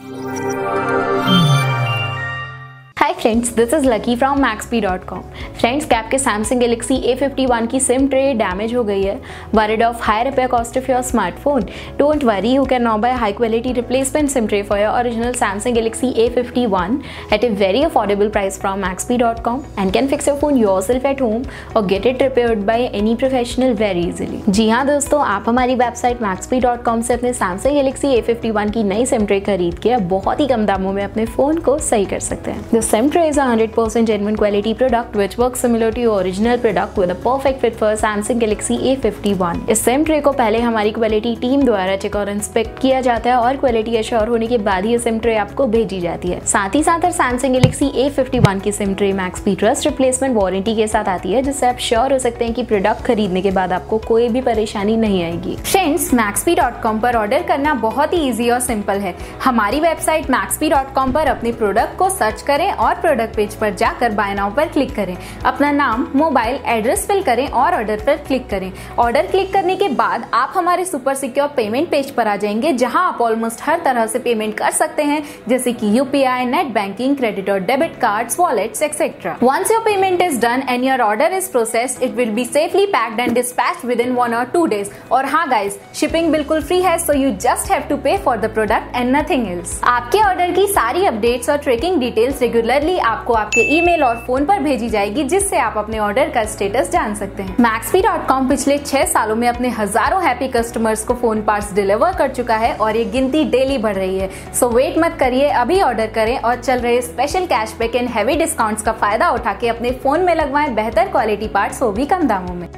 Hi friends, this is Lucky from maxp.com। Friends, क्या आपके Samsung Galaxy A51 की SIM tray damage हो गई है? Worried of high repair cost of your smartphone? Don't worry, you can now buy high quality replacement SIM tray for your original Samsung Galaxy A51 at a very affordable price from maxp.com and can fix your phone yourself at home or get it repaired by any professional very easily। जी हाँ दोस्तों, आप हमारी website maxp.com से अपने Samsung Galaxy A51 की नई SIM tray खरीद के बहुत ही कम दामों में अपने फोन को सही कर सकते हैं। SIM tray is a 100% genuine quality product which works similar to your original product with a perfect fit for Samsung Galaxy A51। इस SIM tray को पहले हमारी क्वालिटी टीम द्वारा चेक और इंस्पेक्ट किया जाता है और क्वालिटी एश्योर होने के बाद ही ये SIM tray आपको भेजी जाती है। साथ ही साथ Samsung Galaxy A51 की SIM tray maxp trust replacement warranty के साथ आती है, जिससे आप श्योर हो सकते हैं कि प्रोडक्ट खरीदने के बाद आपको कोई भी परेशानी नहीं आएगी। फ्रेंड्स, maxp.com पर ऑर्डर करना बहुत ही ईजी और सिंपल है। हमारी वेबसाइट maxp.com पर अपने प्रोडक्ट को सर्च करें और प्रोडक्ट पेज पर जाकर बाय नाउ पर क्लिक करें। अपना नाम, मोबाइल एड्रेस फिल करें और ऑर्डर पर क्लिक करें। ऑर्डर क्लिक करने के बाद आप हमारे सुपर सिक्योर पेमेंट पेज पर आ जाएंगे, जहां आप ऑलमोस्ट हर तरह से पेमेंट कर सकते हैं, जैसे कि UPI, नेट बैंकिंग, क्रेडिट और debit cards, wallets etcetera. Once your payment is done and your order is processed, it will be safely packed and dispatched within 1 or 2 days। और हाँ गाइज, शिपिंग बिल्कुल free है, so you just have to pay for the product and nothing else. आपके order की सारी updates और tracking details regularly आपको आपके ईमेल और फोन पर भेजी जाएगी, जिससे आप अपने ऑर्डर का स्टेटस जान सकते हैं। maxp.com पिछले 6 सालों में अपने हजारों हैप्पी कस्टमर्स को फोन पार्ट्स डिलीवर कर चुका है और ये गिनती डेली बढ़ रही है। सो वेट मत करिए, अभी ऑर्डर करें और चल रहे special cashback and heavy discounts का फायदा उठा के अपने फोन में लगवाएं बेहतर क्वालिटी पार्ट्स, वो भी कम दामों में।